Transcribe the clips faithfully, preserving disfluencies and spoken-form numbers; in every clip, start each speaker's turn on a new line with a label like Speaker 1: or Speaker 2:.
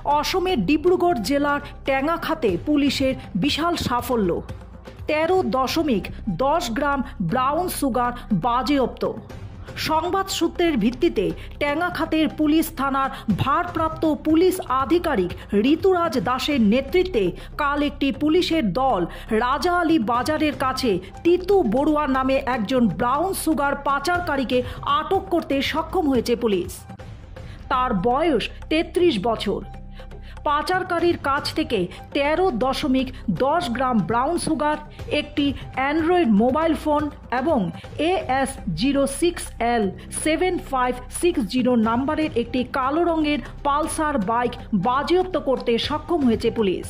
Speaker 1: অসমের ডিব্রুগড় জেলার টেঙ্গাখাতে পুলিশের বিশাল সাফল্য। তেরো দশমিক দশ গ্রাম ব্রাউন সুগার বাজেয়াপ্ত। সংবাদ সূত্রের ভিত্তিতে টেঙ্গাখাতের পুলিশ থানার ভারপ্রাপ্ত পুলিশ আধিকারিক ঋতুরাজ দাসের নেতৃত্বে কাল একটি পুলিশের দল রাজা আলী বাজারের কাছে তিতু বড়ুয়া নামে একজন ব্রাউন সুগার পাচারকারীকে আটক করতে সক্ষম হয়েছে পুলিশ। তার বয়স তেত্রিশ বছর। পাচারকারীর কাছ থেকে তেরো দশমিক দশ গ্রাম ব্রাউন সুগার, একটি অ্যান্ড্রয়েড মোবাইল ফোন এবং A S zero six L seven five six zero নাম্বারের একটি কালো রঙের পালসার বাইক বাজেয়াপ্ত করতে সক্ষম হয়েছে পুলিশ।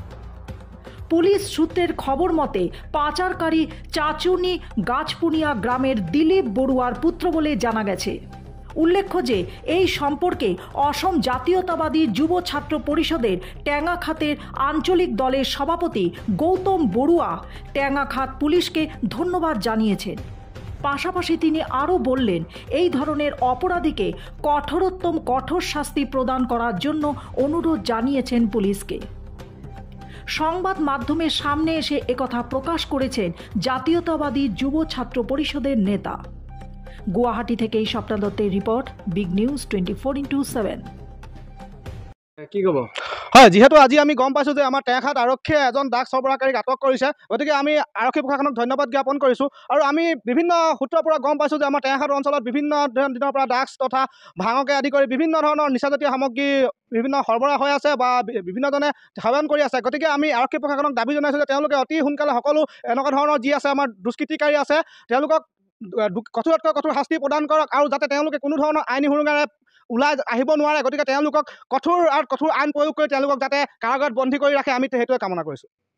Speaker 1: পুলিশ সূত্রের খবর মতে পাচারকারী চাচুনি গাছপুনিয়া গ্রামের দিলীপ বড়ুয়ার পুত্র বলে জানা গেছে। উল্লেখ্য যে এই সম্পর্কে অসম জাতীয়তাবাদী যুব ছাত্র পরিষদের টেঙ্গাখাতের আঞ্চলিক দলের সভাপতি গৌতম বড়ুয়া টেঙ্গাখাত পুলিশকে ধন্যবাদ জানিয়েছেন। পাশাপাশি তিনি আরও বললেন, এই ধরনের অপরাধীকে কঠোরতম কঠোর শাস্তি প্রদান করার জন্য অনুরোধ জানিয়েছেন পুলিশকে। সংবাদ মাধ্যমের সামনে এসে একথা প্রকাশ করেছেন জাতীয়তাবাদী যুব ছাত্র পরিষদের নেতা। গুয়াহাটি থেকে এই স্বপ্না দত্তের রিপোর্ট, big news twenty four into seven.
Speaker 2: কি ক'ব?
Speaker 3: হয়, যিহেতু আজি আমি গম পাইছোঁ যে আমাৰ টেঙাখাত আৰক্ষীয়ে এজন ড্ৰাগছ সৰবৰাহকাৰীক আটক কৰিছে, গতিকে আমি আৰক্ষী প্ৰশাসনক ধন্যবাদ জ্ঞাপন কৰিছোঁ। আৰু আমি বিভিন্ন সূত্ৰৰ পৰা গম পাইছোঁ যে আমাৰ টেঙাখাত অঞ্চলত বিভিন্ন দিনৰ পৰা ড্ৰাগছ তথা ভাঙকে আদি কৰি বিভিন্ন ধৰণৰ নিচাজাতীয় সামগ্ৰী বিভিন্ন সৰবৰাহ হৈ আছে বা বিভিন্নজনে সেৱন কৰি আছে। গতিকে আমি আৰক্ষী প্ৰশাসনক দাবী জনাইছোঁ যে তেওঁলোকে অতি সোনকালে সকলো এনেকুৱা ধৰণৰ যি আছে আমাৰ দুষ্কৃতিকাৰী আছে তেওঁলোকক কঠোৰতকৈ কঠোৰ শাস্তি প্ৰদান কৰক, আৰু যাতে তেওঁলোকে কোনো ধৰণৰ আইনী সুৰুঙাৰে ওলাই আহিব নোৱাৰে। গতিকে তেওঁলোকক কঠোৰ আৰু কঠোৰ আইন প্ৰয়োগ কৰি তেওঁলোকক যাতে কাৰাগাৰত বন্দী কৰি ৰাখে, আমি সেইটোৱে কামনা কৰিছোঁ।